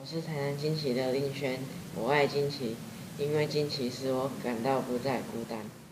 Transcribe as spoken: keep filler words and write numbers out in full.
我是台南惊奇的令轩，我爱惊奇，因为惊奇使我感到不再孤单。